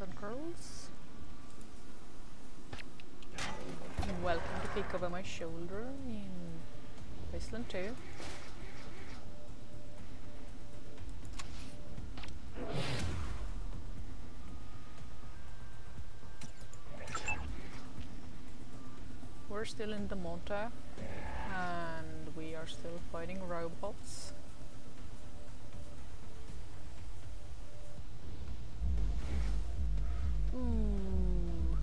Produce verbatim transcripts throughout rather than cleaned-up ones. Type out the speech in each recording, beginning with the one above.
and girls. Welcome to Peek Over My Shoulder in Wasteland two. We're still in the Monta and we are still fighting robots. Ooh.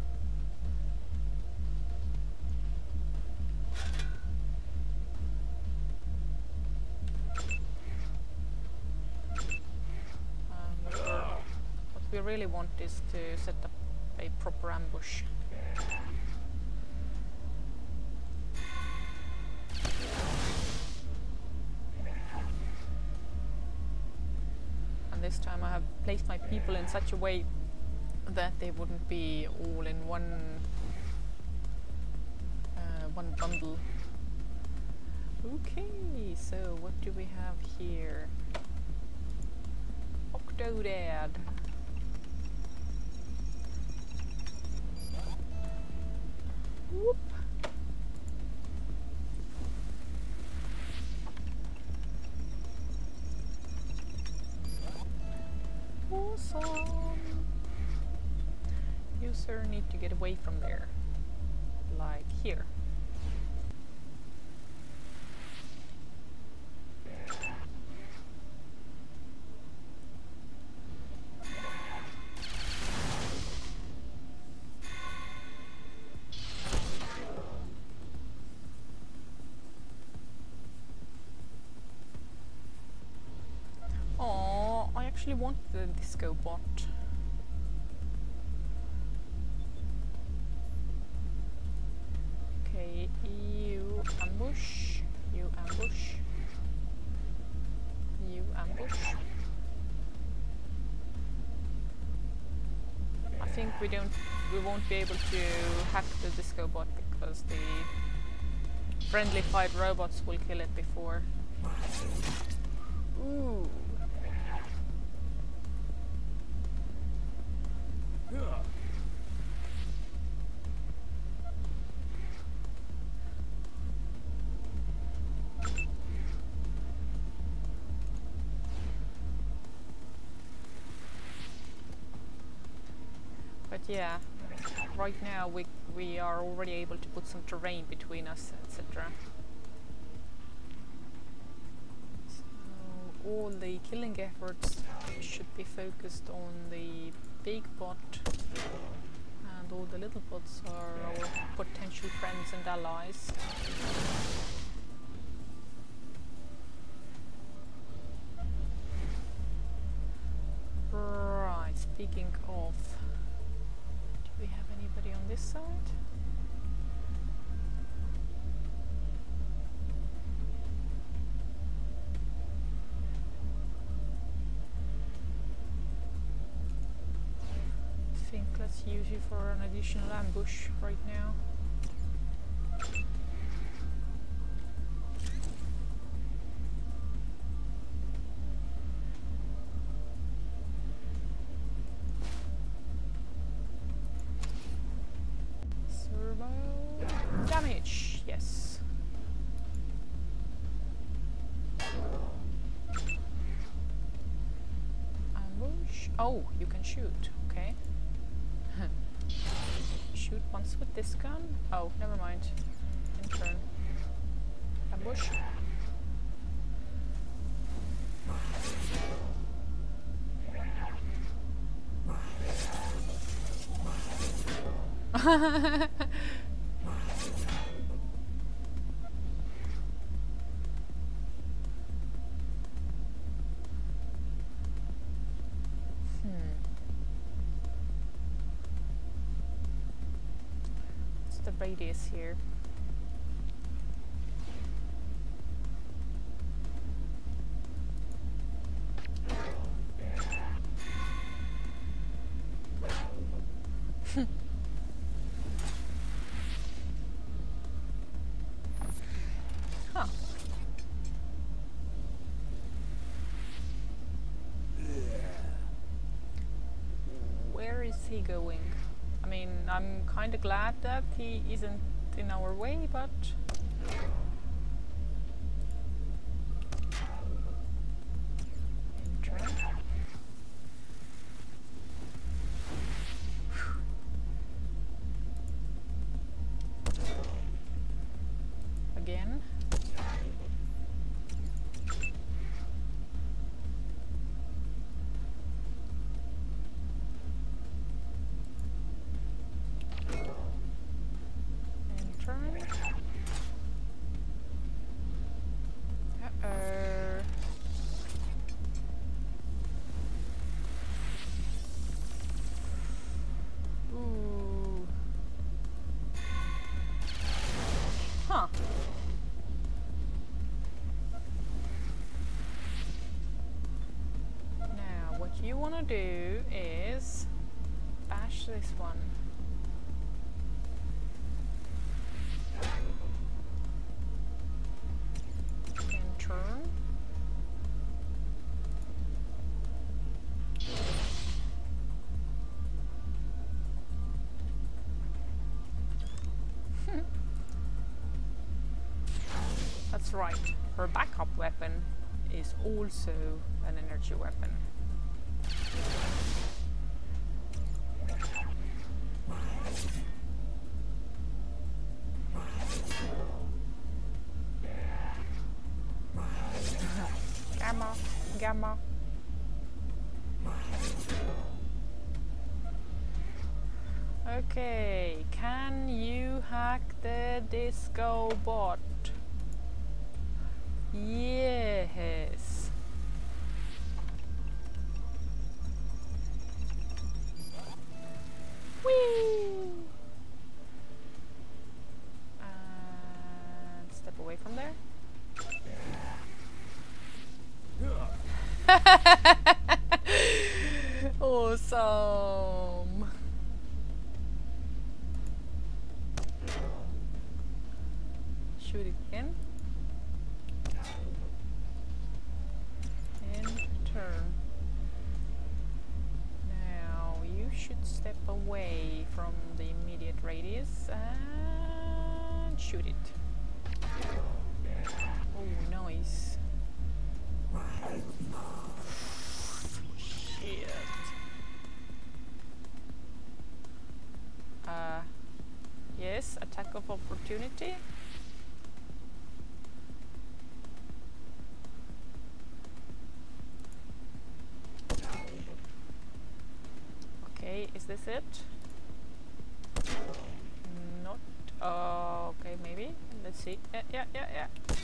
Um, what, we're, what we really want is to set up a proper ambush. And this time I have placed my people in such a way that they wouldn't be all in one uh, one bundle. Okay, so what do we have here? Octodad. Whoop. Awesome. You, sir, need to get away from there. Like here. Oh, I actually want the disco bot. Okay, you ambush, you ambush, you ambush. I think we don't, we won't be able to hack the disco bot because the friendly fight robots will kill it before. Ooh. But yeah, right now we we are already able to put some terrain between us, et cetera. So all the killing efforts should be focused on the big bot, and all the little bots are our potential friends and allies. Right, speaking of, do we have anybody on this side? I think let's use you for an additional ambush right now. Damage, yes. Ambush. Oh, you can shoot. Okay. Shoot once with this gun. Oh, never mind. In turn. Ambush. The radius here. Huh. Where is he going? I mean, I'm kind of glad that he isn't in our way, but... Enter. Again. You want to do is bash this one. And turn. That's right. Her backup weapon is also an energy weapon. Gamma, gamma. Okay, can you hack the disco bot? Yes. Whee! And step away from there. Awesome. Shoot it again. And turn. Now you should step away from the immediate radius and shoot it. Oh, nice. Shit. Uh, yes, attack of opportunity. Okay, is this it? Not. Uh, okay, maybe. Let's see. Yeah, yeah, yeah, yeah.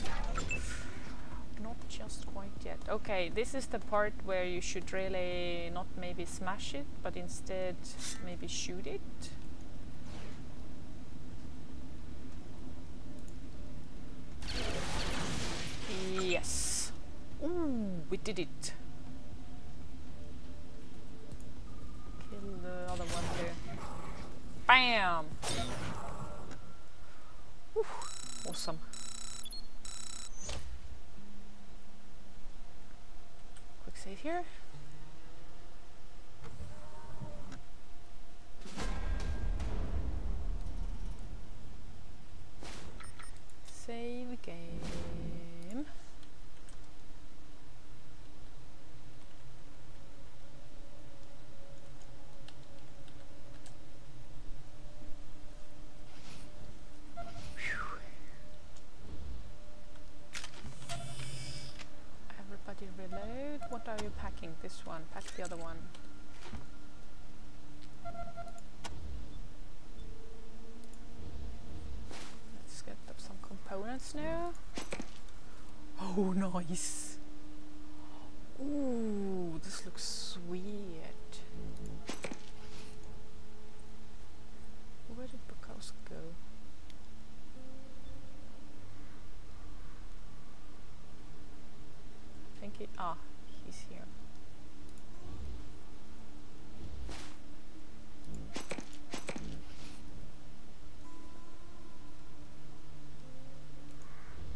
Not just quite yet. Okay, this is the part where you should really not maybe smash it, but instead maybe shoot it. Yes. Ooh, we did it. Kill the other one too. Bam! Whew, awesome. Quick save here. Save game. Everybody reload. What are you packing? This one. Pack the other one. Let's get up some components now. Oh, nice. Ooh, this looks sweet. Where did Bukowski go? I think he, ah, he's here.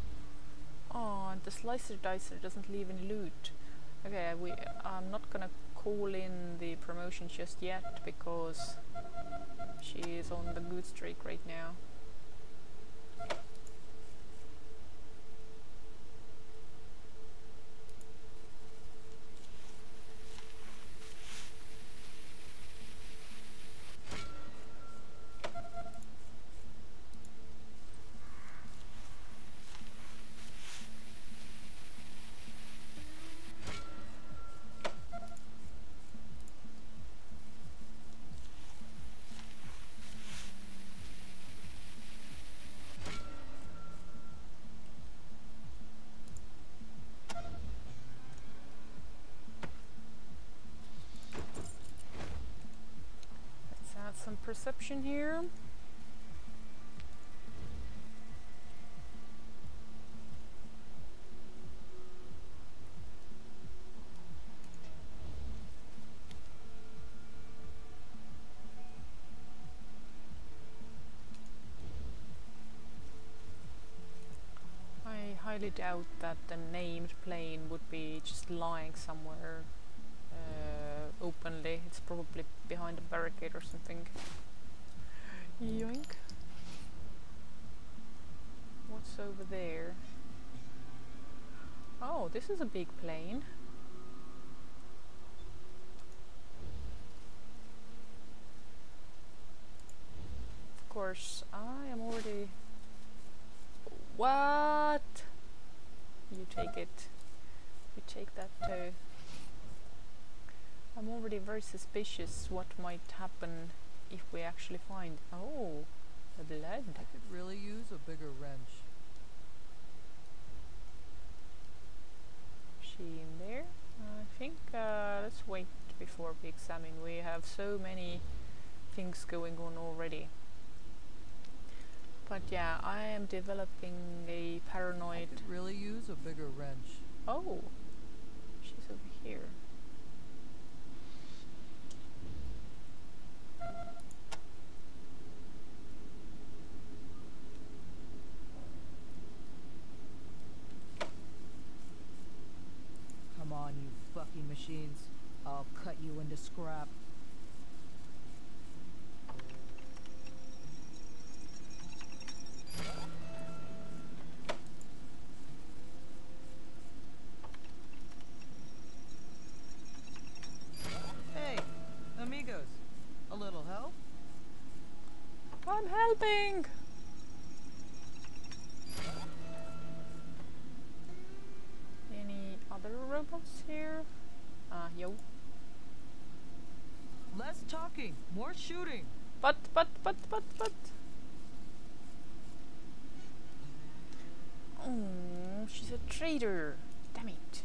Oh, and the slicer dicer doesn't leave any loot. Okay, we. I'm not gonna call in the promotion just yet because she is on the good streak right now. Some perception here. I highly doubt that the named plane would be just lying somewhere uh, openly. It's probably behind a barricade or something. Yoink. What's over there? Oh, this is a big plane. Of course, I am already... What? You take it. You take that too. I'm already very suspicious what might happen if we actually find... Oh, the blood. I could really use a bigger wrench. She in there? I think uh, let's wait before we examine. We have so many things going on already. But yeah, I am developing a paranoid... I could really use a bigger wrench. Oh, she's over here. Come on, you fucking machines. I'll cut you into scrap. Hey, amigos. A little help? I'm helping! Any other robots here? Ah, uh, yo. Less talking, more shooting. But, but, but, but, but. Oh, she's a traitor. Damn it.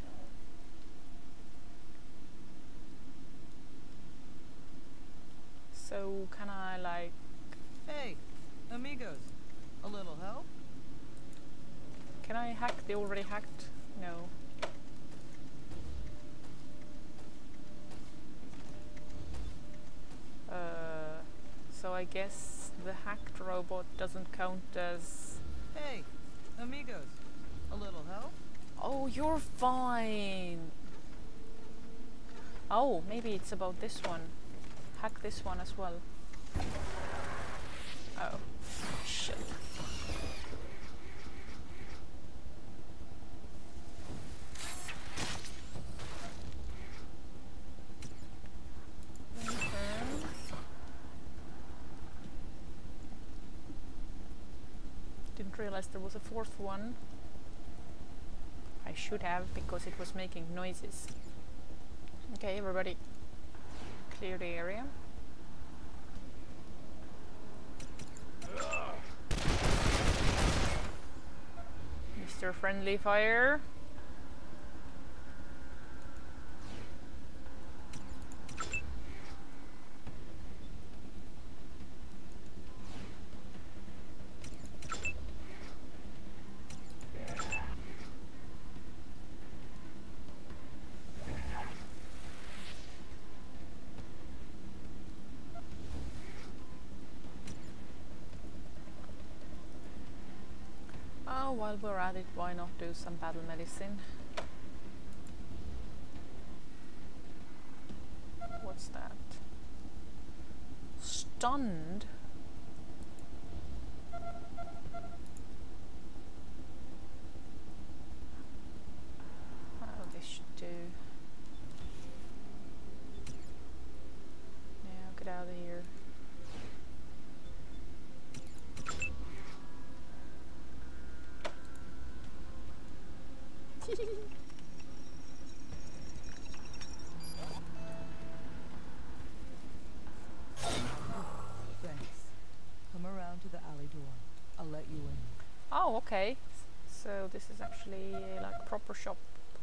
So, can I, like... Hey, amigos. A little help? Can I hack the already hacked? No. Uh, so I guess the hacked robot doesn't count as... Hey, amigos. A little help? Oh, you're fine! Oh, maybe it's about this one. Hack this one as well. Oh, shit. Didn't realize there was a fourth one. I should have, because it was making noises. Okay, everybody, clear the area. Mister Friendly Fire. While we're at it, why not do some battle medicine? What's that? Stunned? Oh, this should do. Now get out of here. Thanks. Come around to the alley door. I'll let you in. Oh, okay. So this is actually uh, like a proper shop.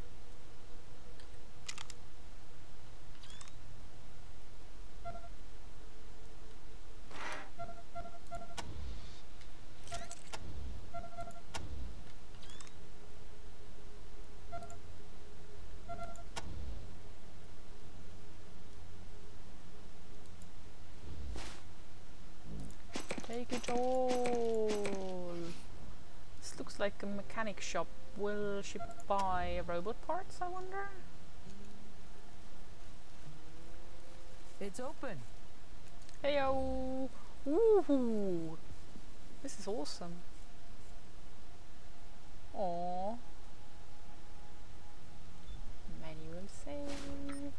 Take it all. This looks like a mechanic shop. Will she buy robot parts, I wonder? It's open. Heyo! Woohoo! This is awesome. Aww. Manual save.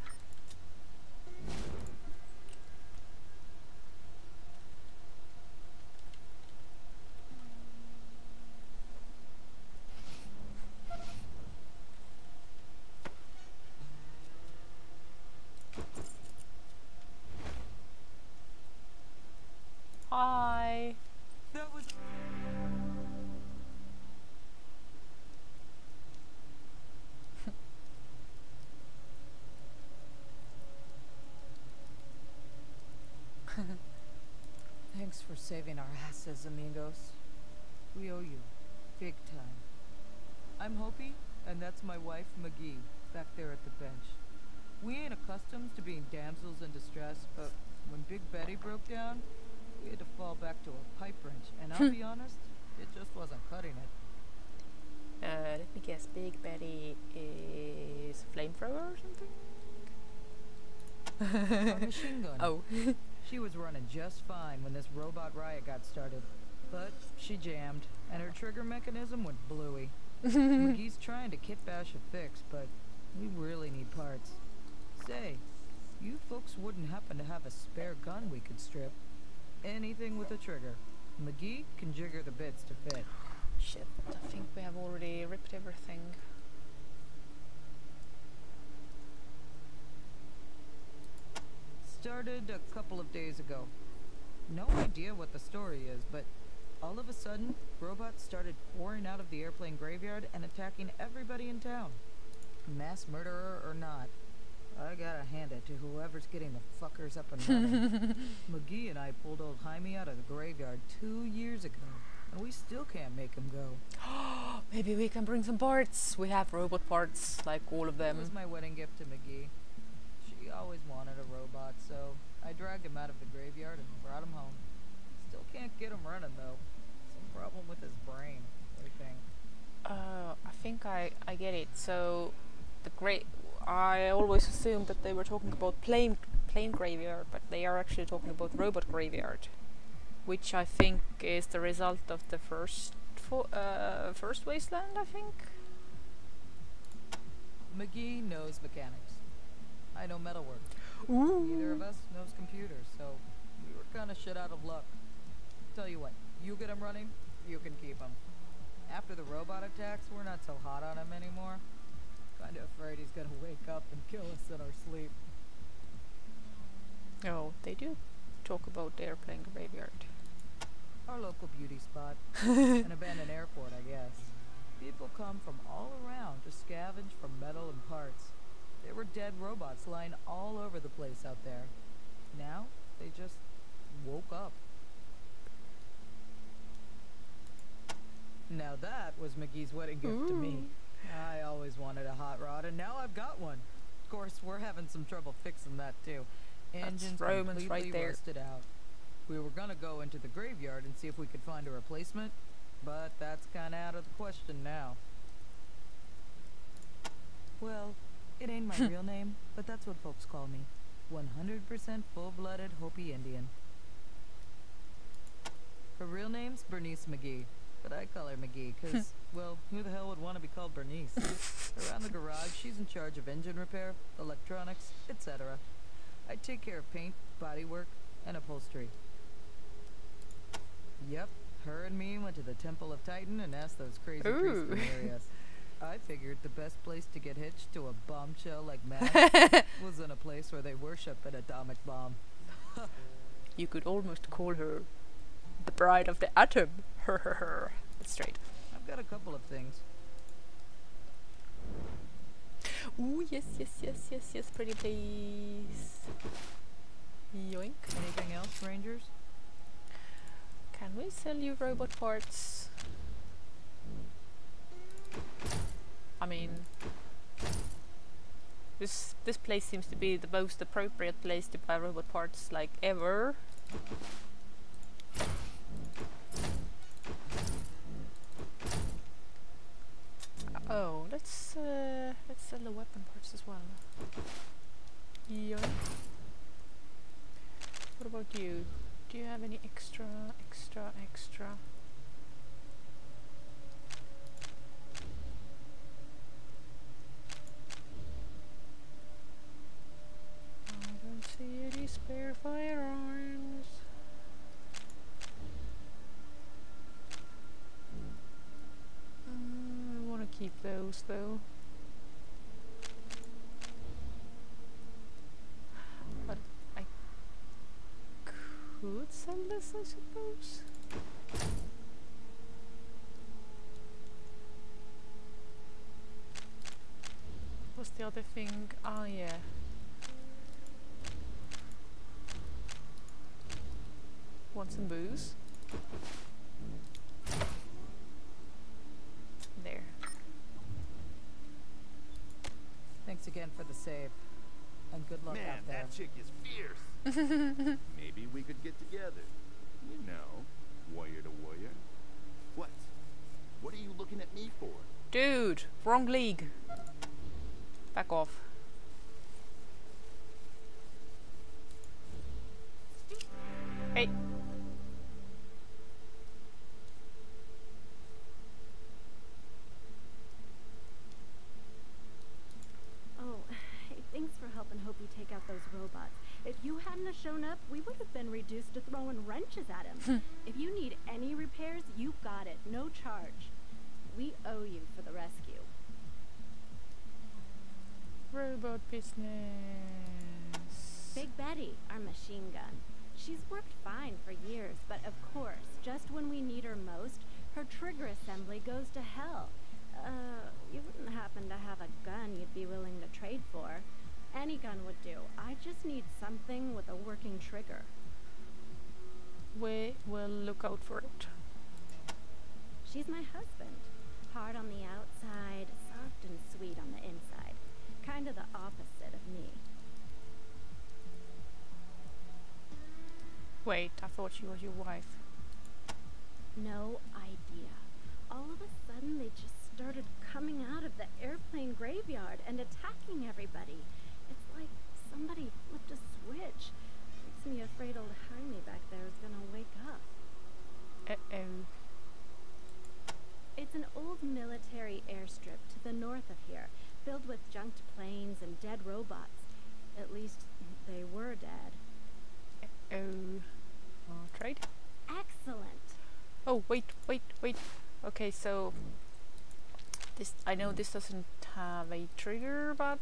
Hi. That was. Thanks for saving our asses, amigos. We owe you. Big time. I'm Hopi, and that's my wife, McGee, back there at the bench. We ain't accustomed to being damsels in distress, but when Big Betty broke down, we had to fall back to a pipe wrench, and I'll be honest, it just wasn't cutting it. Uh, let me guess, Big Betty is a flamethrower or something? A machine gun. Oh. She was running just fine when this robot riot got started. But she jammed, and her trigger mechanism went bluey. McGee's trying to kit bash a fix, but we really need parts. Say, you folks wouldn't happen to have a spare gun we could strip? Anything with a trigger. McGee can jigger the bits to fit. Shit, I think we have already ripped everything. Started a couple of days ago. No idea what the story is, but all of a sudden, robots started pouring out of the airplane graveyard and attacking everybody in town. Mass murderer or not, I gotta hand it to whoever's getting the fuckers up and running. McGee and I pulled old Jaime out of the graveyard two years ago, and we still can't make him go. Maybe we can bring some parts. We have robot parts, like all of That them. was my wedding gift to McGee. She always wanted a robot, so I dragged him out of the graveyard and brought him home. Still can't get him running, though. Some problem with his brain, I think. Uh, I think I, I get it. So, the great. I always assumed that they were talking about plane plane graveyard, but they are actually talking about robot graveyard, which I think is the result of the first fo uh, first wasteland. I think. McGee knows mechanics. I know metalwork. Ooh. Neither of us knows computers, so we were kind of shit out of luck. Tell you what, you get him running, you can keep him. After the robot attacks, we're not so hot on him anymore. Kinda afraid he's gonna wake up and kill us in our sleep. Oh, they do talk about the airplane graveyard. Our local beauty spot. An abandoned airport, I guess. People come from all around to scavenge for metal and parts. There were dead robots lying all over the place out there. Now, they just woke up. Now that was McGee's wedding gift to me. I always wanted a hot rod, and now I've got one. Of course, we're having some trouble fixing that too. Engine's Roman's completely right there. rusted out. We were gonna go into the graveyard and see if we could find a replacement, but that's kinda out of the question now. Well, it ain't my real name, but that's what folks call me. one hundred percent full-blooded Hopi Indian. Her real name's Bernice McGee, but I call her McGee because, well, who the hell would want to be called Bernice? Around the garage, she's in charge of engine repair, electronics, et cetera. I take care of paint, bodywork, and upholstery. Yep, her and me went to the Temple of Titan and asked those crazy priests Ooh. to marry us. I figured the best place to get hitched to a bombshell like Matt was in a place where they worship an atomic bomb. You could almost call her the bride of the atom. Her, her, her. That's straight. I've got a couple of things. Ooh, yes, yes, yes, yes, yes, pretty please. Yoink. Anything else, Rangers? Can we sell you robot parts? I mean, this this place seems to be the most appropriate place to buy robot parts like ever. Oh, let's uh, let's sell the weapon parts as well. Yoink. What about you? Do you have any extra, extra, extra? I don't see any spare firearms. Uh, I want to keep those though. But I could sell this, I suppose. What's the other thing? Ah, yeah. Want some booze? There. Thanks again for the save. And good luck Man, out there. that chick is fierce. Maybe we could get together. You know, warrior to warrior. What? What are you looking at me for? Dude, wrong league. Back off. Hey. Oh, hey, thanks for helping Hopi take out those robots. If you hadn't have shown up, we would have been reduced to throwing wrenches at him. If you need any repairs, you got it. No charge. We owe you for the rescue. Robot business. Big Betty, our machine gun. She's worked fine for years, but of course, just when we need her most, her trigger assembly goes to hell. Uh, you wouldn't happen to have a gun you'd be willing to trade for. Any gun would do. I just need something with a working trigger. We will look out for it. She's my husband. Hard on the outside, soft and sweet on the inside. Kind of the opposite of me. Wait, I thought she was your wife. No idea. All of a sudden, they just started coming out of the airplane graveyard and attacking everybody. It's like somebody flipped a switch. Makes me afraid old Jaime back there is gonna wake up. Uh-oh. It's an old military airstrip to the north of here, filled with junked planes and dead robots. At least, they were dead. Oh. Uh, trade? Excellent! Oh, wait, wait, wait. Okay, so... This, I know this doesn't have a trigger, but...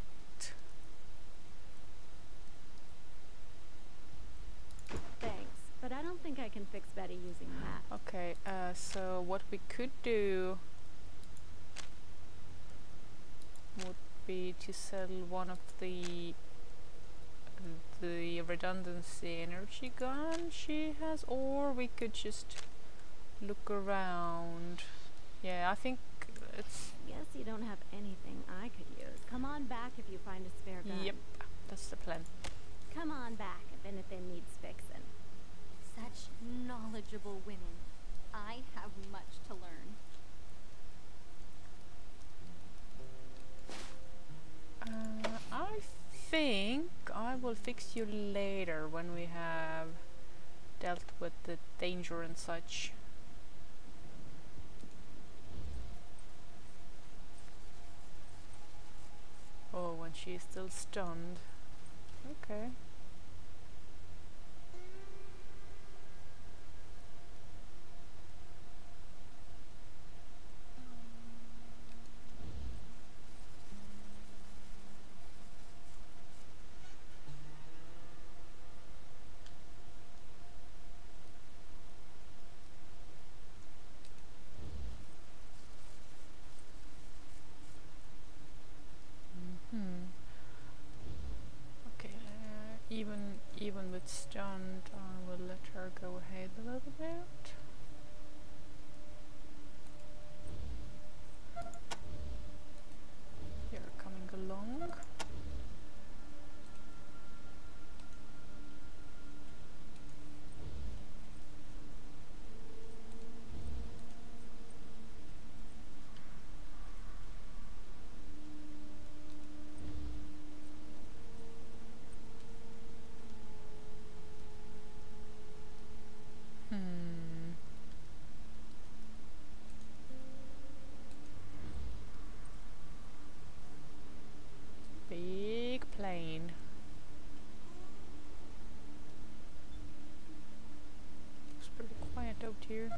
Thanks, but I don't think I can fix Betty using that. Okay, uh, so what we could do... would be to sell one of the... the redundancy energy gun she has, or we could just look around. Yeah, I think it's... Guess you don't have anything I could use. Come on back if you find a spare gun. Yep, that's the plan. Come on back if anything needs fixing. Such knowledgeable women. I have much to learn. Uh, I think I would will fix you later when we have dealt with the danger and such. Oh, when she is still stunned. Okay. Even even with stunned, I will let her go ahead a little bit. You're coming along. Out here.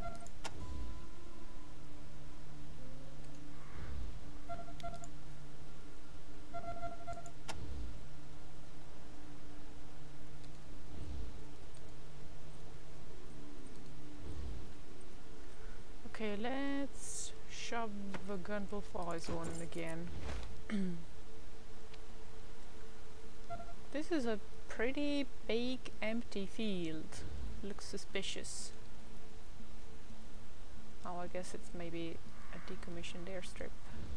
Okay, let's shove the Gunpowder Falls on again. This is a pretty big empty field. Looks suspicious. Oh, I guess it's maybe a decommissioned airstrip.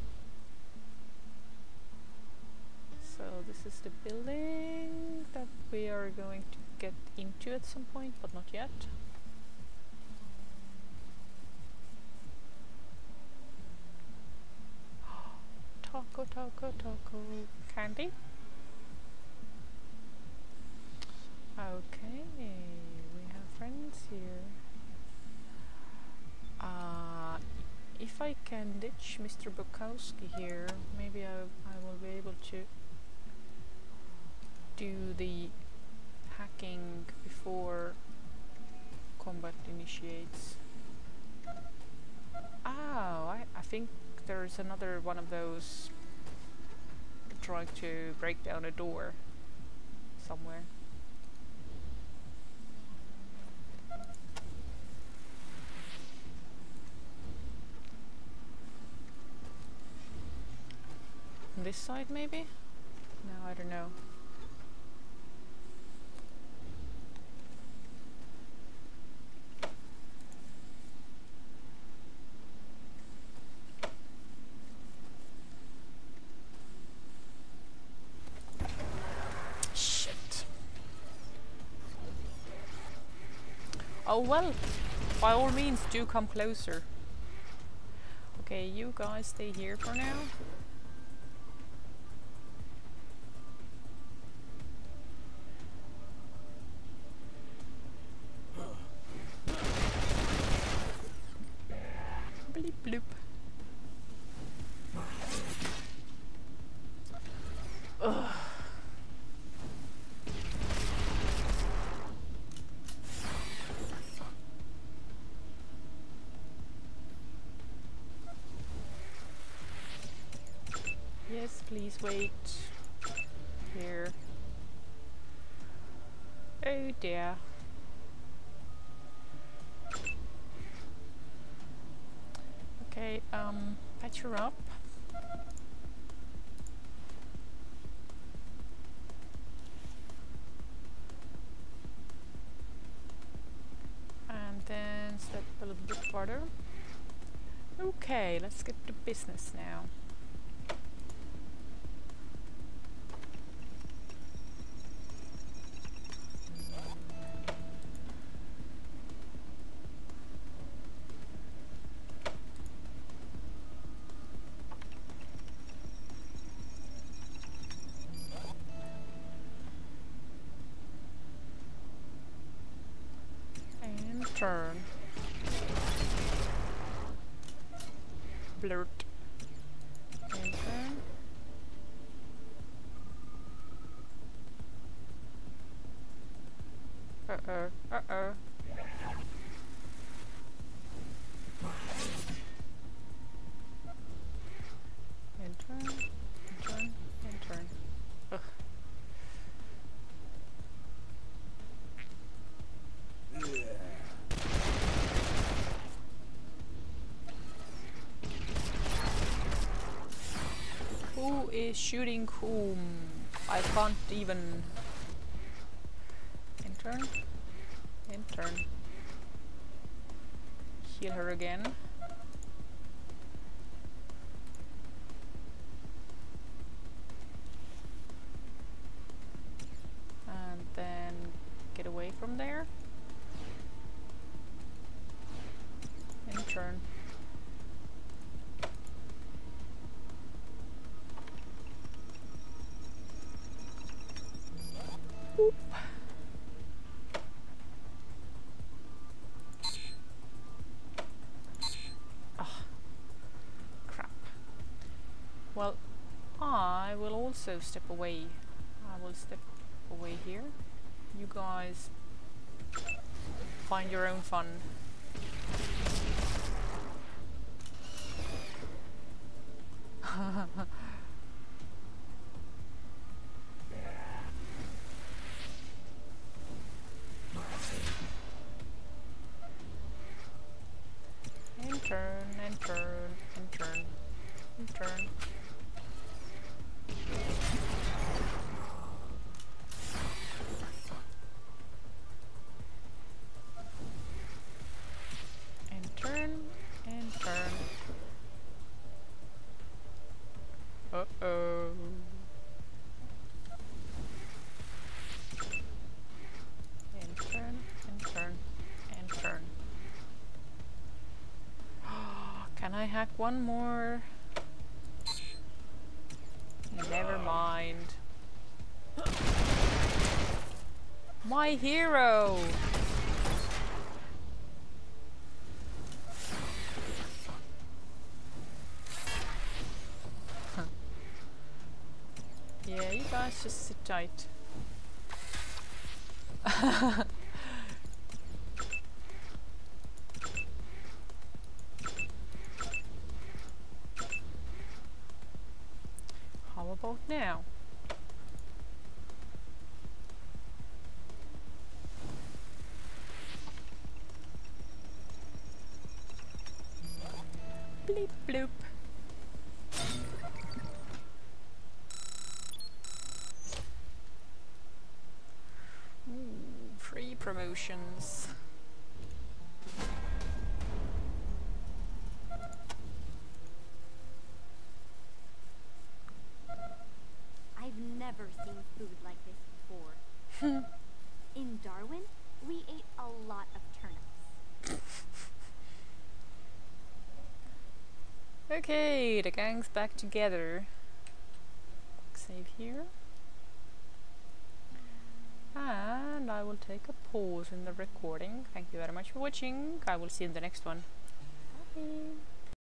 So this is the building that we are going to get into at some point, but not yet. Taco, taco, taco. Candy? Okay, we have friends here. Uh, if I can ditch Mister Bukowski here, maybe I, I will be able to do the hacking before combat initiates. Oh, I, I think there's another one of those trying to break down a door somewhere. On this side maybe? No, I don't know. Oh well, by all means do come closer. Okay, you guys stay here for now. Bleep bloop. Ugh. Yes, please wait here. Oh dear. Okay, um, patch her up. And then step a little bit farther. Okay, let's get to business now. turn. Blurt. And turn. Uh-oh, uh-oh. And turn, and turn, and turn. Ugh. Who is shooting whom? I can't even... And turn, and turn. Heal her again. And then get away from there. And turn. Oop. Ah, crap. Well, I will also step away. I will step away here. You guys find your own fun. And turn, and turn, and turn, and turn. And turn, and turn. Uh-oh. And turn, and turn, and turn. Can I hack one more? Never mind. My hero! Yeah, you guys just sit tight. How about now? Bleep bloop. Ooh, free promotions. I've never seen food like this before. In Darwin, we ate a lot of turnips. Okay, the gang's back together. Save here. And I will take a pause in the recording. Thank you very much for watching. I will see you in the next one. Bye.